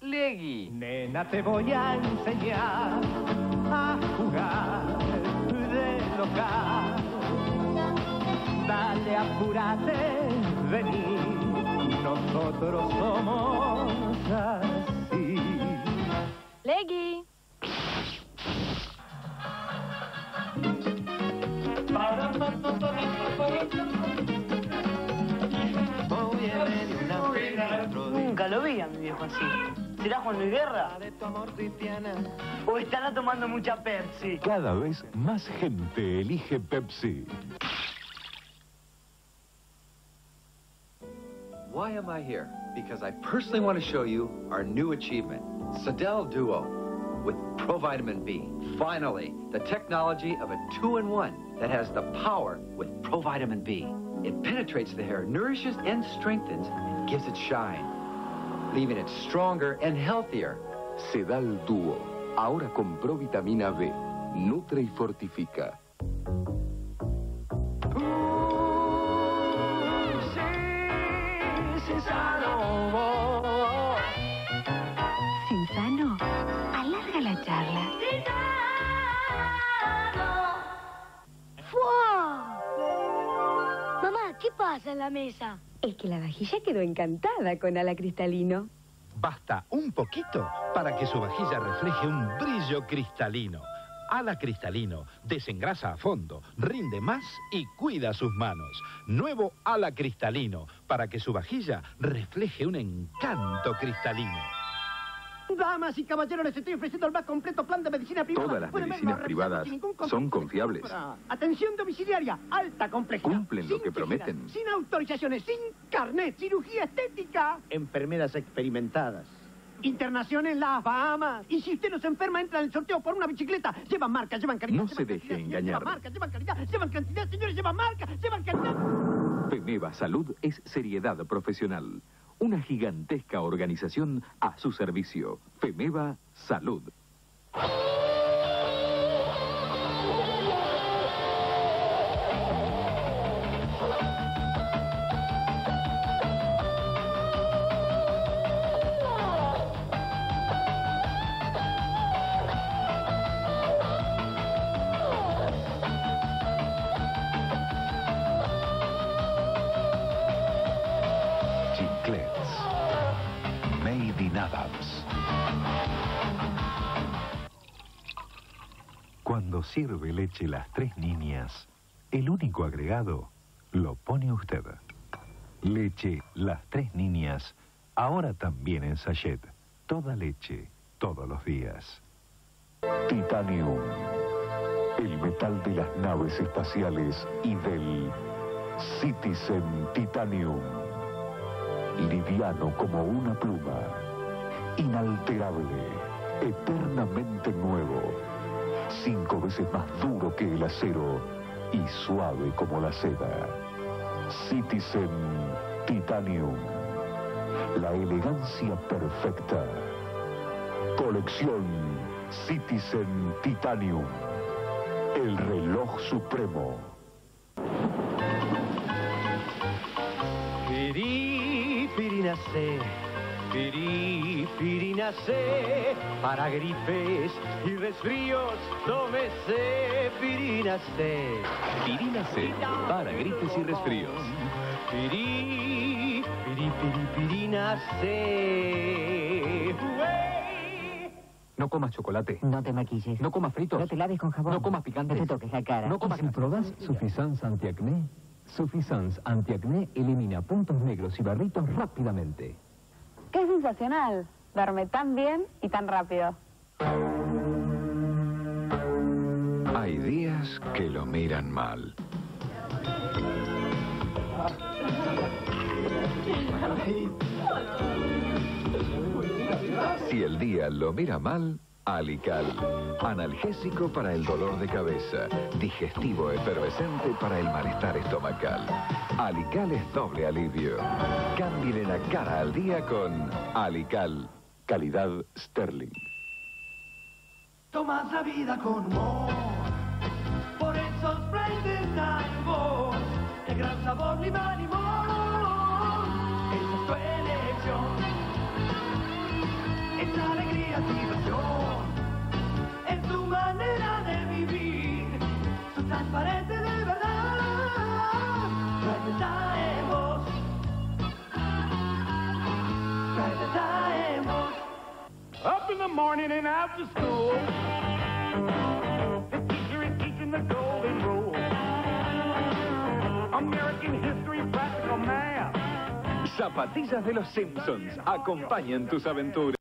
Legui. Nena, te voy a enseñar a jugar de local. Dale, apúrate, vení, nosotros somos así. Legui. Nunca lo vi a mi viejo así. ¿Será Juan Luis Guerra? ¿O estará tomando mucha Pepsi? Cada vez más gente elige Pepsi. Why am I here? Because I personally want to show you our new achievement, Sedel Duo, with Provitamin B. Finally, the technology of a 2-in-1 that has the power with Provitamin B. It penetrates the hair, nourishes and strengthens, and gives it shine, leaving it stronger and healthier. Sedal Duo, ahora con provitamina B. Nutre y fortifica. Cinzano, alarga la charla. ¡Fua! Mamá, ¿qué pasa en la mesa? Es que la vajilla quedó encantada con ala cristalino. Basta un poquito para que su vajilla refleje un brillo cristalino. Ala Cristalino desengrasa a fondo, rinde más y cuida sus manos. Nuevo Ala Cristalino para que su vajilla refleje un encanto cristalino. Damas y caballeros, les estoy ofreciendo el más completo plan de medicina privada. Todas las Pueden medicinas verlo, privadas sin ningún compromiso. son confiables. Atención domiciliaria, alta complejidad. Cumplen lo sin que quejas, prometen. Sin autorizaciones, sin carnet, cirugía estética. Enfermeras experimentadas. Internación en las Bahamas. Y si usted no se enferma, entra en el sorteo por una bicicleta. Llevan marca, llevan calidad. No se deje engañar. Llevan marca, llevan calidad, llevan cantidad, señores, llevan marca, llevan calidad. Femeva Salud es seriedad profesional. Una gigantesca organización a su servicio. Femeva Salud. Chiclets. Made in Adams. Cuando sirve leche Las Tres Niñas, el único agregado lo pone usted. Leche Las Tres Niñas, ahora también en sachet. Toda leche, todos los días. Titanium. El metal de las naves espaciales y del Citizen Titanium. Liviano como una pluma, inalterable, eternamente nuevo, 5 veces más duro que el acero y suave como la seda. Citizen Titanium, la elegancia perfecta. Colección Citizen Titanium, el reloj supremo. Pirinacé, pirinacé, para gripes y resfríos, tómese Pirinacé. Pirinacé, para gripes y resfríos. Pirinacé. No comas chocolate. No te maquilles. No comas fritos. No te laves con jabón. No comas picante. No te toques la cara. No comas Si probás Suffisance Antiacné, Suffisance Antiacné elimina puntos negros y barritos rápidamente. ¡Qué sensacional! Verme tan bien y tan rápido. Hay días que lo miran mal. Si el día lo mira mal, Alical. Analgésico para el dolor de cabeza. Digestivo efervescente para el malestar estomacal. Alical es doble alivio. Cámbiale la cara al día con Alical. Calidad Sterling. Tomas la vida con humor. Por eso Sprite Boss. El gran sabor lima limón. Esa es tu elección. the morning and after school. The teacher is teaching the golden rule. American history, practical math. Zapatillas de los Simpsons acompañan tus aventuras.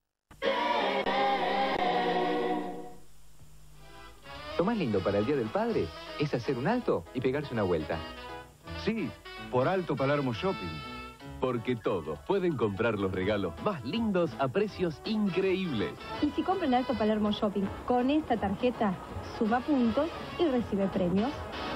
Lo más lindo para el Día del Padre es hacer un alto y pegarse una vuelta. Sí, por Alto Palermo Shopping. Porque todos pueden comprar los regalos más lindos a precios increíbles. Y si compra en Alto Palermo Shopping con esta tarjeta, suma puntos y recibe premios.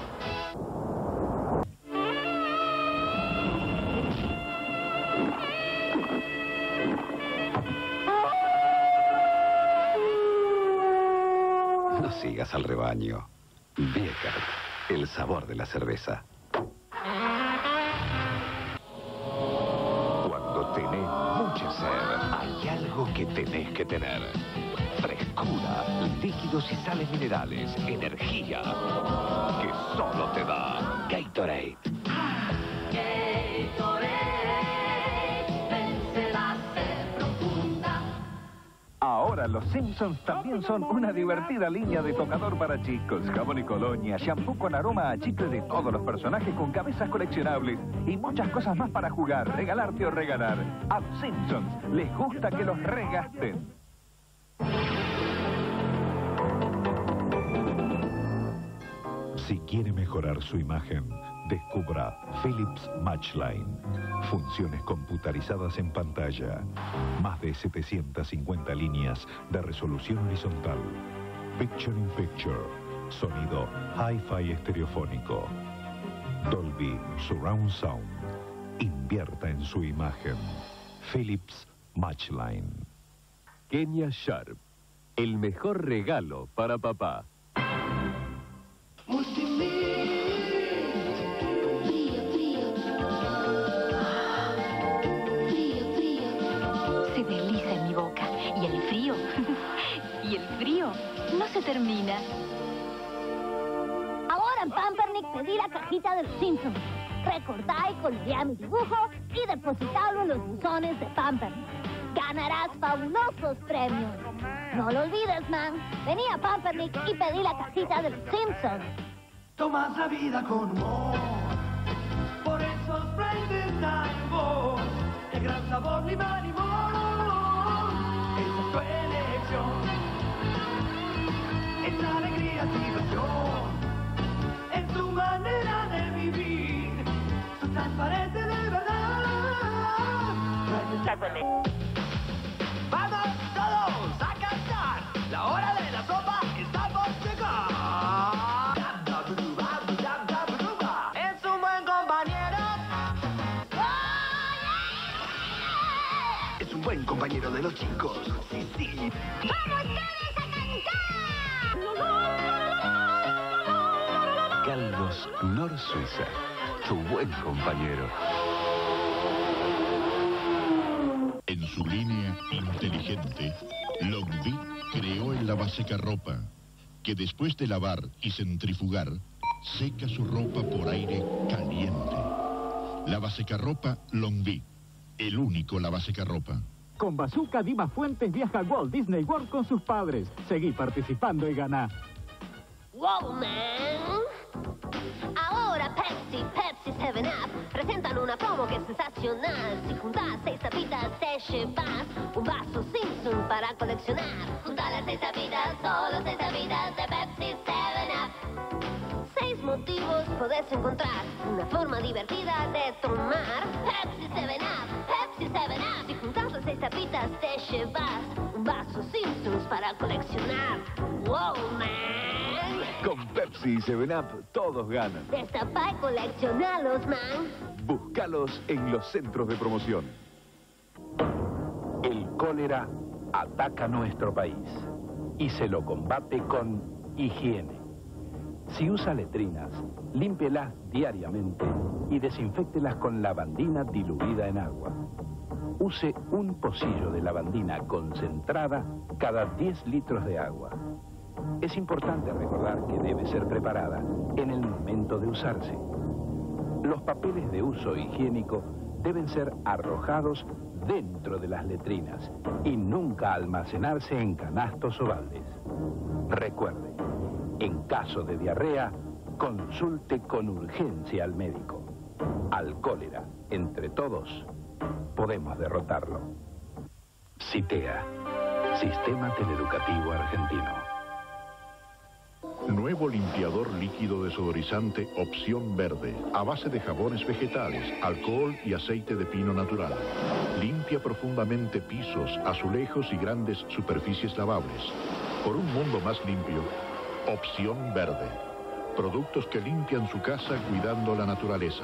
No sigas al rebaño. Biekert, el sabor de la cerveza. Cuando tenés mucha sed, hay algo que tenés que tener. Frescura, líquidos y sales minerales, energía, que solo te da Gatorade. Ahora los Simpsons también son una divertida línea de tocador para chicos. Jabón y colonia, shampoo con aroma a chicle de todos los personajes con cabezas coleccionables y muchas cosas más para jugar, regalarte o regalar. A los Simpsons les gusta que los regasten. Si quiere mejorar su imagen, descubra Philips Matchline. Funciones computarizadas en pantalla. Más de 750 líneas de resolución horizontal. Picture in Picture. Sonido Hi-Fi estereofónico. Dolby Surround Sound. Invierta en su imagen. Philips Matchline. Kenia Sharp. El mejor regalo para papá. Se desliza en mi boca. Y el frío, y el frío no se termina. Ahora en Pampernick pedí la cajita de los Simpsons. Recortá y coloreá mi dibujo y depositalo en los buzones de Pampernick. Ganarás fabulosos premios. No lo olvides, man. Vení a Pampernick y pedí la cajita de los Simpsons. Tomas la vida con humor. Por eso Splendid Time, el gran sabor ni más ni more. Esa es tu elección. Es alegría, diversión. Es tu manera de vivir. Su transparente de verdad. ¡Vamos todos a cantar! La hora de la sopa está por llegar. Es un buen compañero. Es un buen compañero de los chicos. Sí, sí. ¡Vamos todos a cantar! Caldos Nor Suiza. Tu buen compañero. En su línea inteligente, Longvi creó el lavasecarropa, que después de lavar y centrifugar, seca su ropa por aire caliente. Lavasecarropa Longvi, el único lavasecarropa. Con Bazooka, Dima Fuentes viaja a Walt Disney World con sus padres. Seguí participando y ganá. ¡Wow, man! Ahora Pepsi 7-Up presentan una promo que es sensacional. Si juntas 6 tapitas te llevas un vaso Simpson para coleccionar. Junta las 6 tapitas, solo 6 tapitas de Pepsi 7-Up. 6 motivos podés encontrar, una forma divertida de tomar Pepsi 7-Up, Pepsi 7-Up. Si juntas las 6 tapitas te llevas un vaso Simpsons para coleccionar. ¡Wow, man! Con Pepsi y 7-Up todos ganan. Destapá y coleccionalos, man. Búscalos en los centros de promoción. El cólera ataca nuestro país y se lo combate con higiene. Si usa letrinas, límpielas diariamente y desinféctelas con lavandina diluida en agua. Use un pocillo de lavandina concentrada cada 10 litros de agua. Es importante recordar que debe ser preparada en el momento de usarse. Los papeles de uso higiénico deben ser arrojados dentro de las letrinas y nunca almacenarse en canastos o baldes. Recuerde, en caso de diarrea, consulte con urgencia al médico. Al cólera, entre todos, podemos derrotarlo. CITEA, Sistema Teleeducativo Argentino. Nuevo limpiador líquido desodorizante Opción Verde, a base de jabones vegetales, alcohol y aceite de pino natural. Limpia profundamente pisos, azulejos y grandes superficies lavables. Por un mundo más limpio, Opción Verde. Productos que limpian su casa cuidando la naturaleza.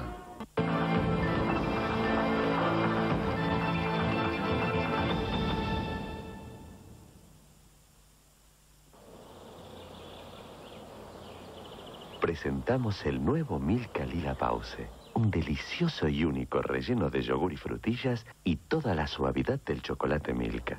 Presentamos el nuevo Milka Lila Pause, un delicioso y único relleno de yogur y frutillas y toda la suavidad del chocolate Milka.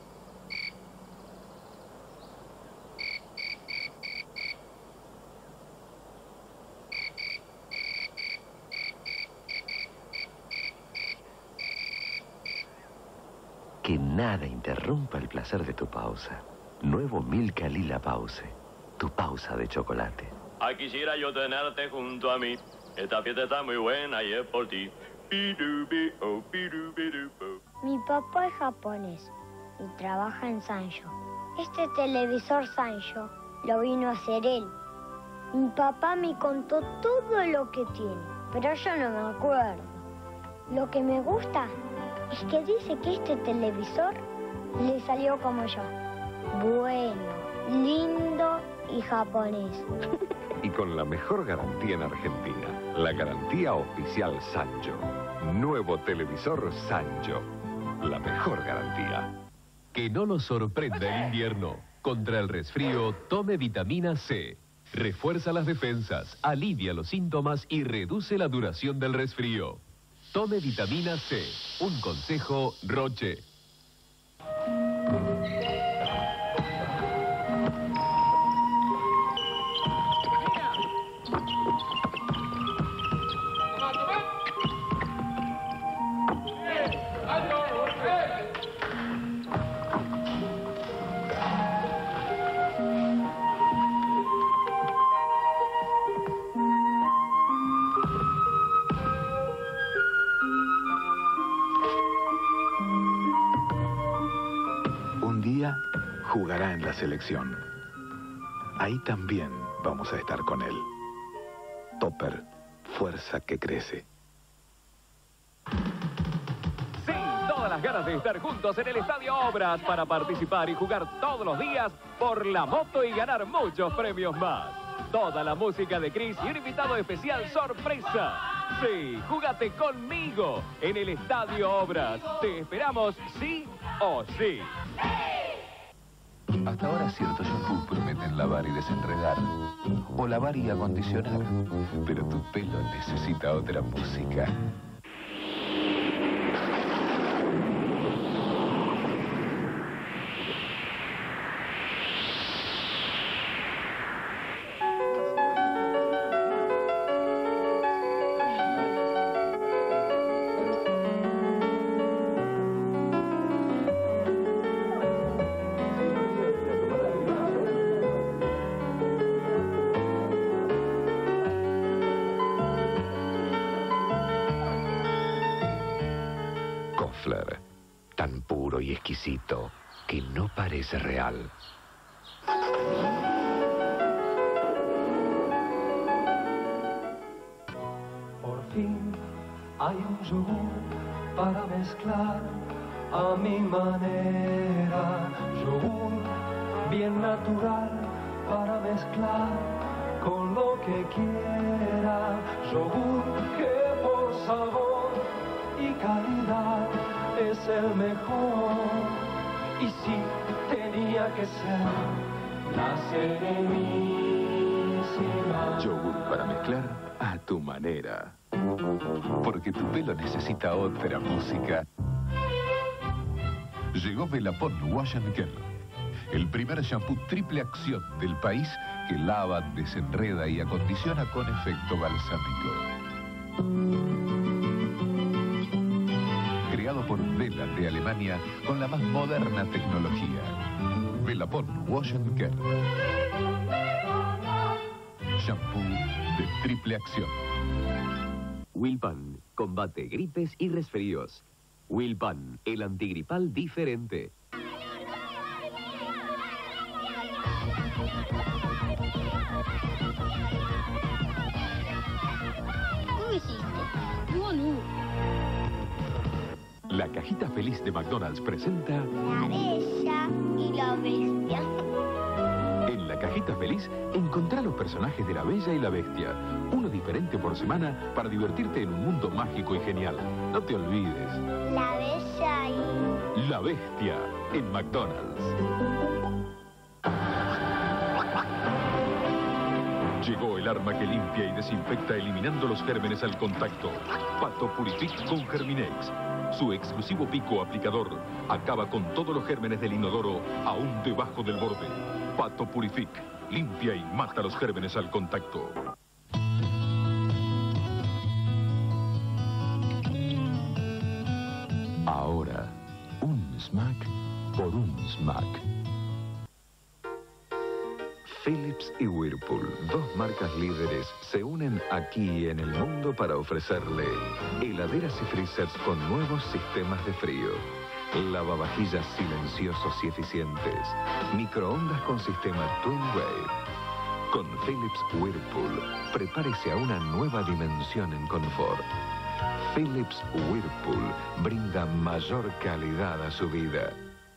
Que nada interrumpa el placer de tu pausa. Nuevo Milka Lila Pause, tu pausa de chocolate. Ay, quisiera yo tenerte junto a mí. Esta fiesta está muy buena y es por ti. Mi papá es japonés y trabaja en Sanyo. Este televisor Sanyo lo vino a hacer él. Mi papá me contó todo lo que tiene, pero yo no me acuerdo. Lo que me gusta es que dice que este televisor le salió como yo. Bueno, lindo y japonés. Y con la mejor garantía en Argentina, la garantía oficial Sanyo. Nuevo televisor Sanyo. La mejor garantía. Que no lo sorprenda el invierno. Contra el resfrío, tome vitamina C. Refuerza las defensas, alivia los síntomas y reduce la duración del resfrío. Tome vitamina C. Un consejo Roche. Jugará en la selección. Ahí también vamos a estar con él. Topper, fuerza que crece. Sí, todas las ganas de estar juntos en el Estadio Obras para participar y jugar todos los días por la moto y ganar muchos premios más. Toda la música de Chris y un invitado especial sorpresa. Sí, júgate conmigo en el Estadio Obras. Te esperamos sí o sí. Hasta ahora ciertos shampoos prometen lavar y desenredar, o lavar y acondicionar, pero tu pelo necesita otra música. Tan puro y exquisito que no parece real. Por fin hay un yogur para mezclar a mi manera. Yogur bien natural para mezclar con lo que quiera. Yogur que por sabor y calidad es el mejor. Y si tenía que ser la serenísima. Yogur para mezclar a tu manera. Porque tu pelo necesita otra música. Llegó Belapon Wash and Care, el primer shampoo triple acción del país que lava, desenreda y acondiciona con efecto balsámico. Creado por Vela de Alemania con la más moderna tecnología. Velapon Wash and Care. Shampoo de triple acción. Wilpan combate gripes y resfríos. Wilpan, el antigripal diferente. ¿Cómo hiciste? No. La cajita feliz de McDonald's presenta... La Bella y la Bestia. En la cajita feliz, encontrá los personajes de La Bella y la Bestia. Uno diferente por semana para divertirte en un mundo mágico y genial. No te olvides. La Bella y... La Bestia en McDonald's. Llegó el arma que limpia y desinfecta eliminando los gérmenes al contacto. Pato Purific con Germinex. Su exclusivo pico aplicador acaba con todos los gérmenes del inodoro aún debajo del borde. Pato Purific. Limpia y mata los gérmenes al contacto. Ahora, un smack por un smack. Philips y Whirlpool, dos marcas líderes, se unen aquí en el mundo para ofrecerle heladeras y freezers con nuevos sistemas de frío, lavavajillas silenciosos y eficientes, microondas con sistema Twin Wave. Con Philips Whirlpool, prepárese a una nueva dimensión en confort. Philips Whirlpool brinda mayor calidad a su vida.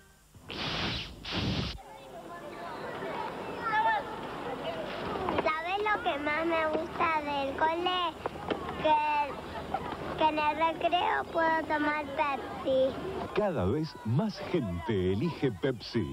¿Sabes lo que más me gusta del cole? Que en el recreo puedo tomar Pepsi. Cada vez más gente elige Pepsi.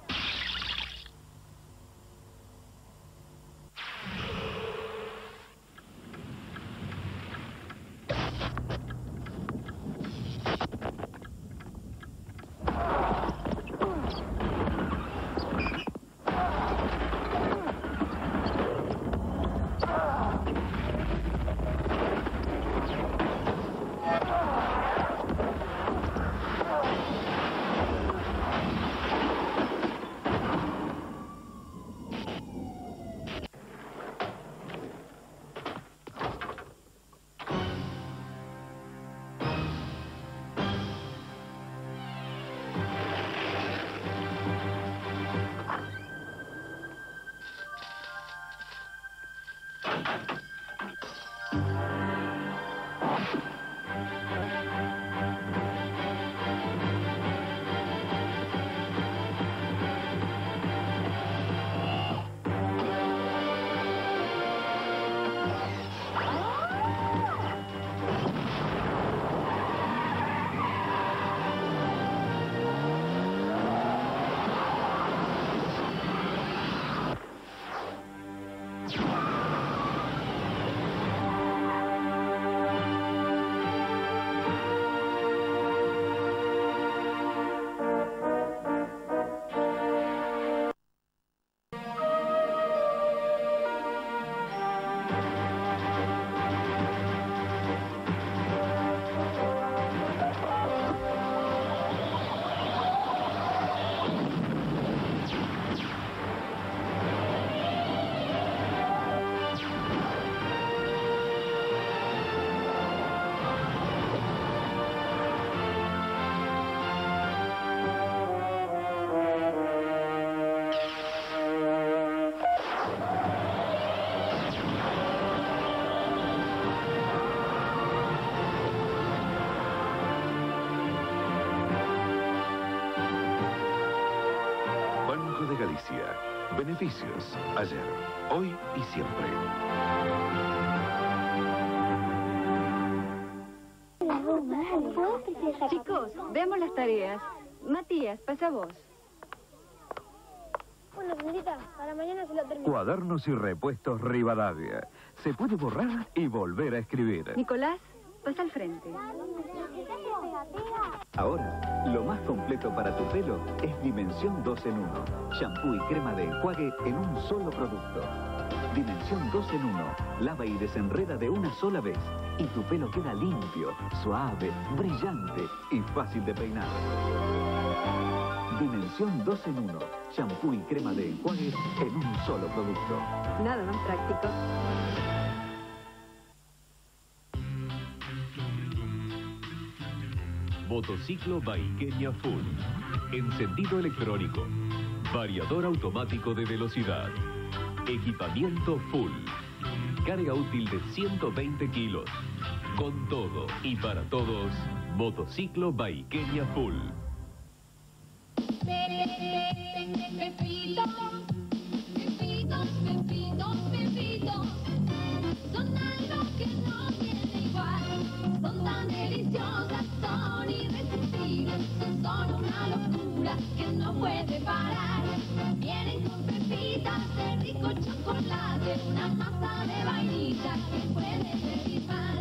Beneficios, ayer, hoy y siempre. Chicos, veamos las tareas. Matías, pasa vos. Bueno, señorita, para mañana se lo termino. Cuadernos y repuestos Rivadavia. Se puede borrar y volver a escribir. Nicolás, pasa al frente. Ahora, lo más completo para tu pelo es Dimensión 2 en 1. Shampoo y crema de enjuague en un solo producto. Dimensión 2 en 1. Lava y desenreda de una sola vez. Y tu pelo queda limpio, suave, brillante y fácil de peinar. Dimensión 2 en 1. Shampoo y crema de enjuague en un solo producto. Nada más práctico. Motociclo Baiqueña Full. Encendido electrónico. Variador automático de velocidad. Equipamiento full. Carga útil de 120 kilos. Con todo y para todos, Motociclo Baiqueña Full. Pepitos, son algo que no tiene igual, son tan deliciosas, son irresistibles, son una locura que no puede parar. Vienen con pepitas de rico chocolate, una masa de vainilla que puede pedir más.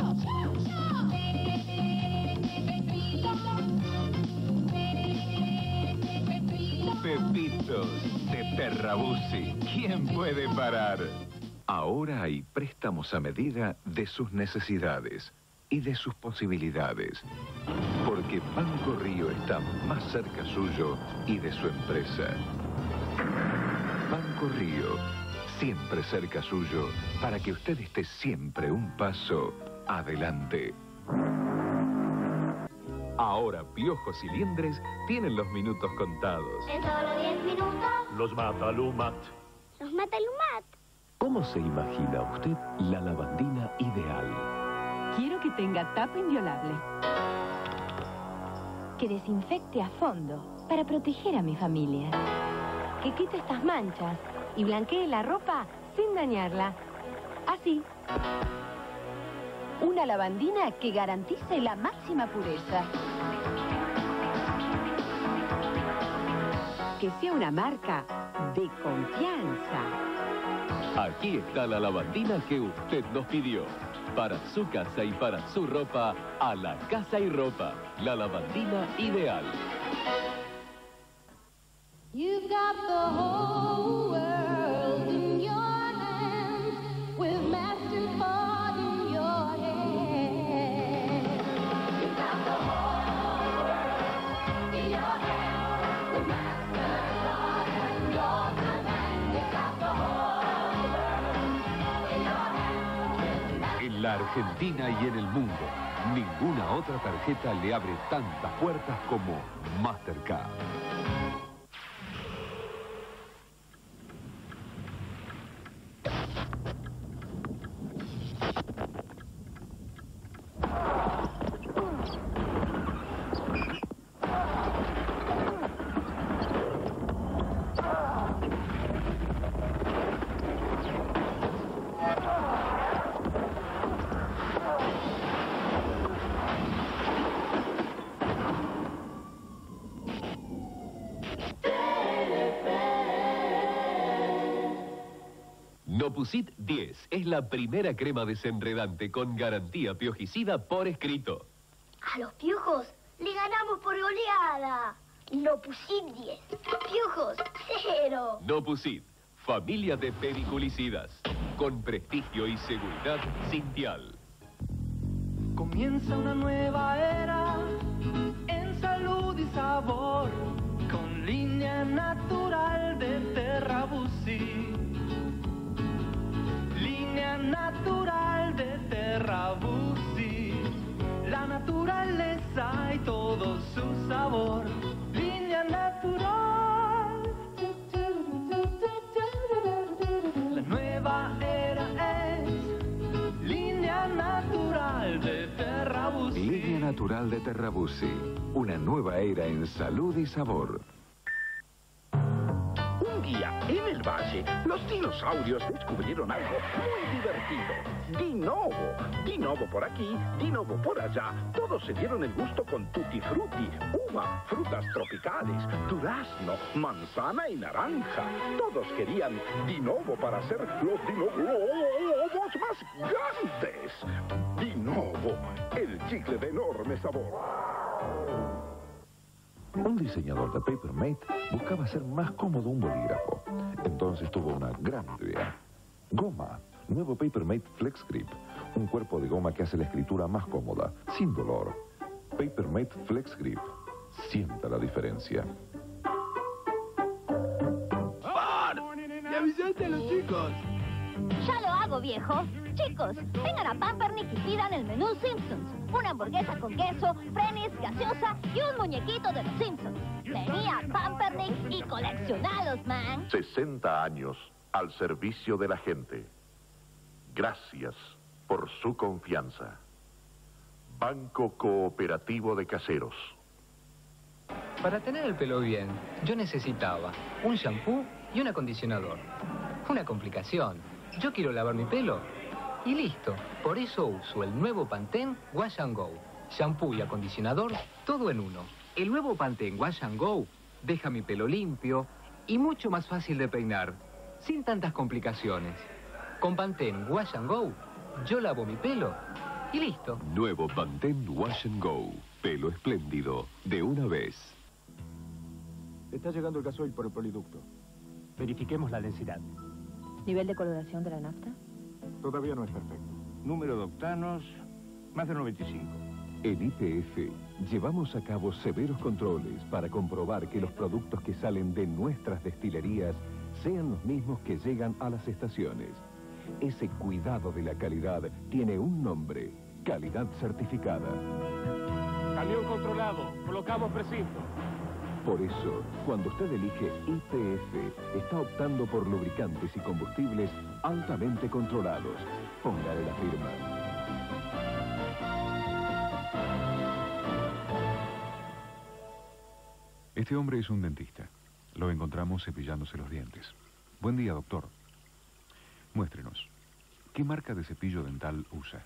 Pepitos de Terrabuzzi. ¿Quién puede parar? Ahora hay préstamos a medida de sus necesidades y de sus posibilidades. Porque Banco Río está más cerca suyo y de su empresa. Banco Río, siempre cerca suyo, para que usted esté siempre un paso adelante. Ahora Piojos y Liendres tienen los minutos contados. En solo 10 minutos. Los Matalumat. Los Matalumat. ¿Cómo se imagina usted la lavandina ideal? Quiero que tenga tapa inviolable. Que desinfecte a fondo para proteger a mi familia. Que quite estas manchas y blanquee la ropa sin dañarla. Así. Una lavandina que garantice la máxima pureza. Que sea una marca de confianza. Aquí está la lavandina que usted nos pidió. Para su casa y para su ropa, a la Casa y Ropa. La lavandina ideal. You've got the whole world in your hands, with MasterCard in your hand. You've got the whole world in your hands, with MasterCard in your hand. You've got the whole world in your hands. En la Argentina y en el mundo, ninguna otra tarjeta le abre tantas puertas como Mastercard. Nopusit 10 es la primera crema desenredante con garantía piojicida por escrito. A los piojos le ganamos por goleada. Nopusit 10. Piojos 0. Nopusit, familia de pediculicidas, con prestigio y seguridad Cintial. Comienza una nueva era en salud y sabor, con línea natural de Terrabuzzi. Línea natural de Terrabuzzi, la naturaleza y todo su sabor. Línea natural. La nueva era es línea natural de Terrabuzzi. Línea natural de Terrabuzzi, una nueva era en salud y sabor. Un día en el valle, los dinosaurios descubrieron algo muy divertido. Dinovo. Dinovo por aquí, Dinovo por allá. Todos se dieron el gusto con tutti frutti, uva, frutas tropicales, durazno, manzana y naranja. Todos querían Dinovo para ser los dinovos más grandes. Dinovo, el chicle de enorme sabor. Un diseñador de Papermate buscaba hacer más cómodo un bolígrafo. Entonces tuvo una gran idea. Goma. Nuevo Papermate Flex Grip. Un cuerpo de goma que hace la escritura más cómoda, sin dolor. Papermate Flex Grip. Sienta la diferencia. ¿Le avisaste a los chicos? Ya lo hago, viejo. Chicos, vengan a Pampernick y pidan el menú Simpsons. Una hamburguesa con queso, frenes, gaseosa y un muñequito de los Simpsons. Vení a Pampernick y coleccionalos, man. 60 años al servicio de la gente. Gracias por su confianza. Banco Cooperativo de Caseros. Para tener el pelo bien, yo necesitaba un shampoo y un acondicionador. Una complicación. Yo quiero lavar mi pelo y listo. Por eso uso el nuevo Pantene Wash and Go. Shampoo y acondicionador, todo en uno. El nuevo Pantene Wash and Go deja mi pelo limpio y mucho más fácil de peinar, sin tantas complicaciones. Con Pantene Wash and Go, yo lavo mi pelo y listo. Nuevo Pantene Wash and Go. Pelo espléndido, de una vez. Está llegando el gasoil por el poliducto. Verifiquemos la densidad. ¿Nivel de coloración de la nafta? Todavía no es perfecto. Número de octanos, más de 95. En YPF llevamos a cabo severos controles para comprobar que los productos que salen de nuestras destilerías sean los mismos que llegan a las estaciones. Ese cuidado de la calidad tiene un nombre: calidad certificada. Camión controlado. Colocamos precinto. Por eso, cuando usted elige YPF, está optando por lubricantes y combustibles altamente controlados. Póngale la firma. Este hombre es un dentista. Lo encontramos cepillándose los dientes. Buen día, doctor. Muéstrenos. ¿Qué marca de cepillo dental usa?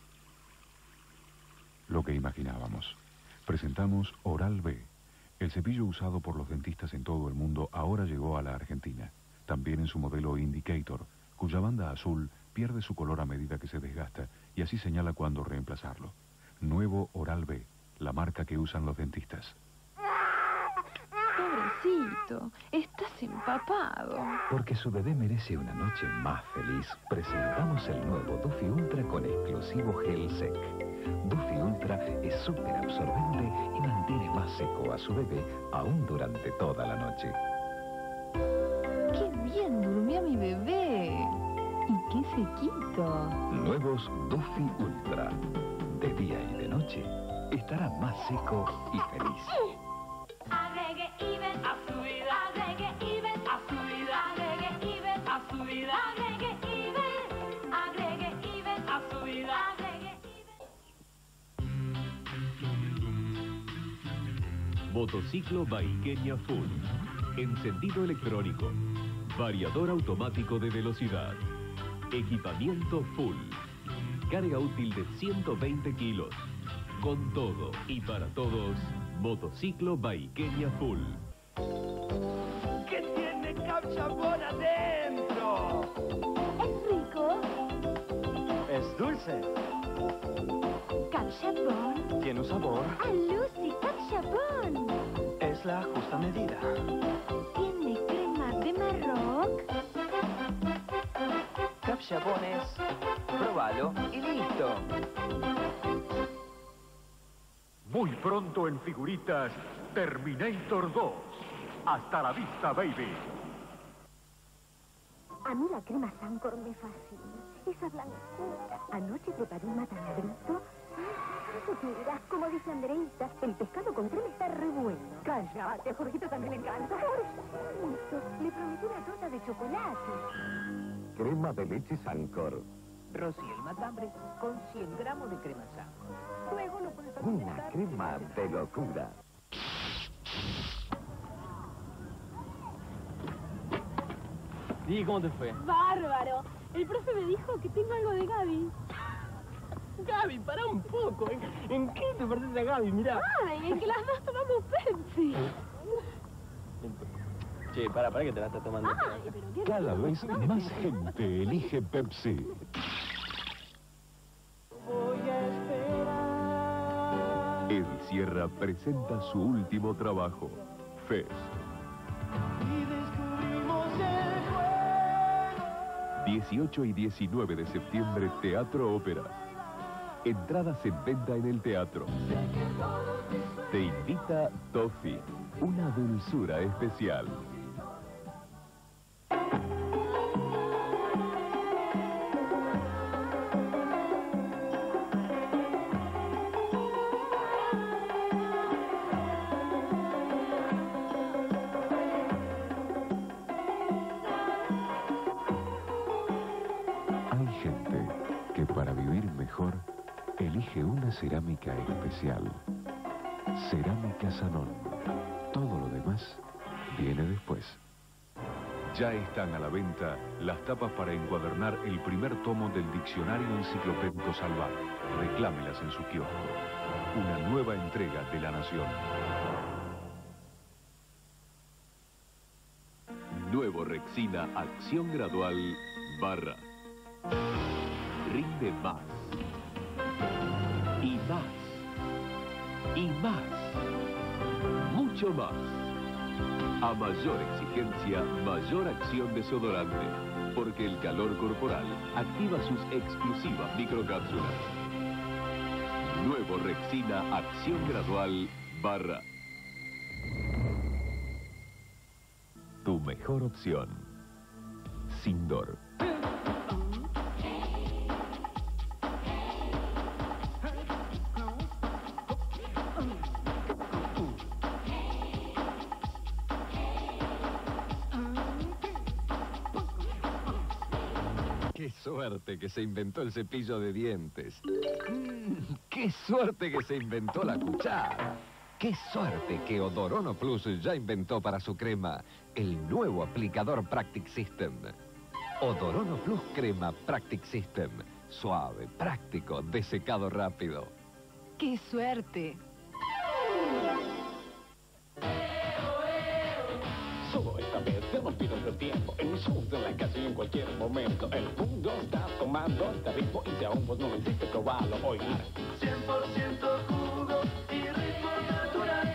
Lo que imaginábamos. Presentamos Oral-B. El cepillo usado por los dentistas en todo el mundo ahora llegó a la Argentina. También en su modelo Indicator, cuya banda azul pierde su color a medida que se desgasta y así señala cuándo reemplazarlo. Nuevo Oral-B, la marca que usan los dentistas. Pobrecito, estás empapado. Porque su bebé merece una noche más feliz, presentamos el nuevo Duffy Ultra con exclusivo gel sec. Duffy Ultra es súper absorbente y mantiene más seco a su bebé aún durante toda la noche. ¡Qué bien durmió mi bebé! ¡Y qué sequito! Nuevos Duffy Ultra. De día y de noche estará más seco y feliz. Agregue IBEN a su vida. Agregue IBEN a su vida. Agregue IBEN a su vida. Agregue IBEN. Agregue IBEN a su vida. Agregue Motociclo Baiqueña Full. Encendido electrónico. Variador automático de velocidad. Equipamiento full. Carga útil de 120 kilos. Con todo y para todos, Motociclo Baiqueña Full. ¿Qué tiene Capchabón adentro? ¿Es rico? Es dulce. Capchabón. Tiene un sabor. A Lucy, Capchabón. Es la justa medida. Tiene crema de Marroc. Capchabones, probalo y listo. Muy pronto en figuritas, Terminator 2. Hasta la vista, baby. A mí la crema Sancor me fascina. Esa blancura. Anoche preparé un matanabrito. Eso tuvieras, como dice Andreita, el pescado con crema está re bueno. Cállate, a Jorgito también le encanta. Pobrecito, le prometí una torta de chocolate. Crema de leche Sancor. Rocíe el matambre con 100 gramos de crema Sancor. Luego lo pones a Una crema de locura. ¿Y cómo te fue? ¡Bárbaro! El profe me dijo que tengo algo de Gaby. Gaby, pará un poco. ¿En qué te pareces a Gaby? Mirá. ¡Ay! En que las dos tomamos Pepsi. Che, para que te la estás tomando. ¡Ay! Pero qué Cada rico. vez más gente elige Pepsi. Eddie Sierra presenta su último trabajo, Fest. 18 y 19 de septiembre, Teatro Ópera. Entradas en venta en el teatro. Te invita Toffee, una dulzura especial. Hay gente que para vivir mejor elige una cerámica especial. Cerámica Sanón. Todo lo demás viene después. Ya están a la venta las tapas para encuadernar el primer tomo del Diccionario Enciclopédico Salvat. Reclámelas en su kiosco. Una nueva entrega de La Nación. Nuevo Rexina Acción Gradual Barra. Rinde más. Y más. Y más. Mucho más. A mayor exigencia, mayor acción desodorante. Porque el calor corporal activa sus exclusivas microcápsulas. Nuevo Rexina Acción Gradual Barra. Tu mejor opción. Sindor. ¡Qué suerte que se inventó el cepillo de dientes! ¡Qué suerte que se inventó la cuchara! ¡Qué suerte que Odorono Plus ya inventó para su crema el nuevo aplicador Practic System! Odorono Plus Crema Practic System. Suave, práctico, de secado rápido. ¡Qué suerte! Solo esta vez te olvido del tiempo. En un show de la calle en cualquier momento. El mundo está tomando este ritmo y si aún vos no lo hiciste, probalo hoy. 100% jugo y ritmo natural.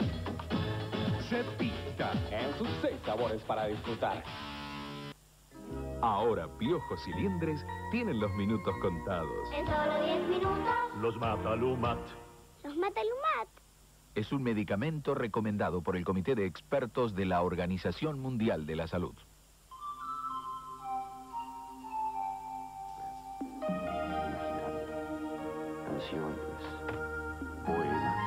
Cepita. En sus 6 sabores para disfrutar. Ahora Piojos y Liendres tienen los minutos contados. En solo 10 minutos. Los Matalumat. Los Matalumat. Es un medicamento recomendado por el Comité de Expertos de la Organización Mundial de la Salud. Canciones, poemas,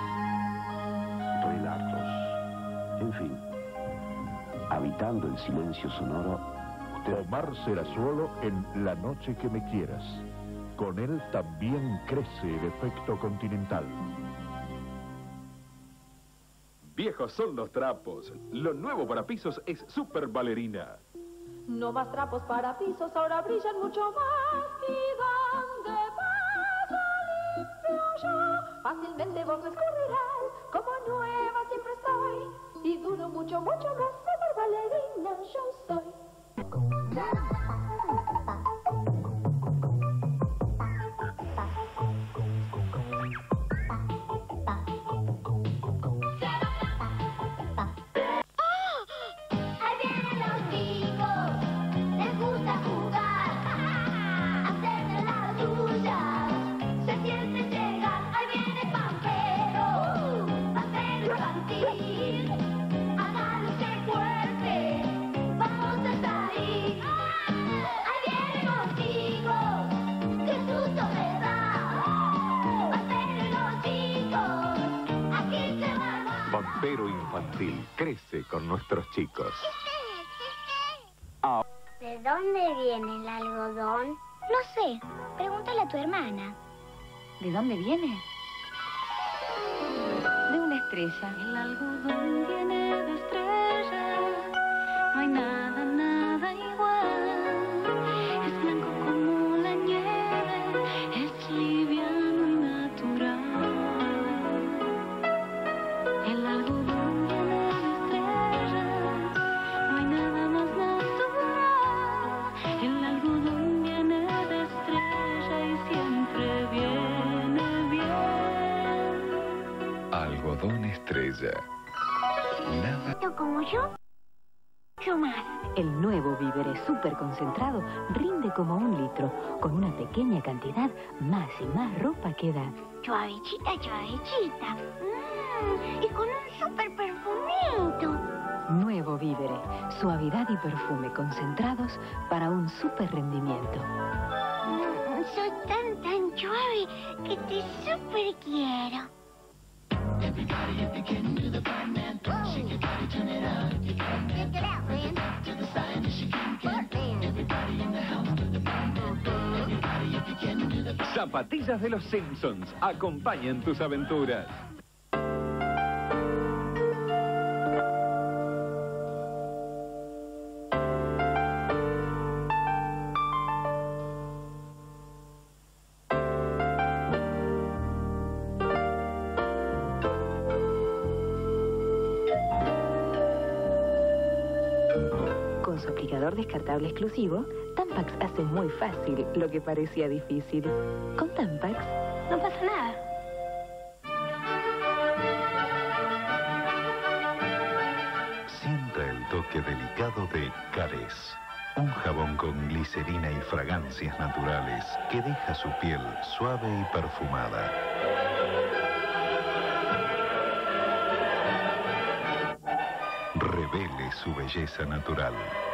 relatos, en fin, habitando el silencio sonoro. Omar Serazuolo en La noche que me quieras. Con él también crece el efecto continental. Viejos son los trapos. Lo nuevo para pisos es Super Ballerina. No más trapos para pisos, ahora brillan mucho más y dan de paso limpio ya. Fácilmente vos me escurrirás, como nueva siempre estoy. Y duro mucho, mucho más, Super Ballerina yo soy. Pampero Infantil crece con nuestros chicos. ¿De dónde viene el algodón? No sé. Pregúntale a tu hermana. ¿De dónde viene? De una estrella. El algodón viene de estrella. No hay nada, nada igual. Es blanco como la nieve. Es liviano y natural. El algodón viene de estrella. No hay nada más natural. El algodón viene de estrella y siempre viene bien. Algodón Estrella. Nada. ¿Como yo? mucho más. El nuevo Vívere súper concentrado rinde como 1 litro. Con una pequeña cantidad, más y más ropa queda. Suavecita, suavecita. Y con un súper perfumito. Nuevo Vívere, suavidad y perfume concentrados para un súper rendimiento. Soy tan suave que te súper quiero. Everybody, if you can do the fine man, shake your body, turn it out. If you can, check it out, man. To the side, if you can. Everybody in the house, do the fine man. Everybody, if you can do the. Zapatillas de los Simpsons acompañan tus aventuras. Con su aplicador descartable exclusivo, Tampax hace muy fácil lo que parecía difícil. Con Tampax no pasa nada. Sienta el toque delicado de Caress. Un jabón con glicerina y fragancias naturales que deja su piel suave y perfumada. Revele su belleza natural.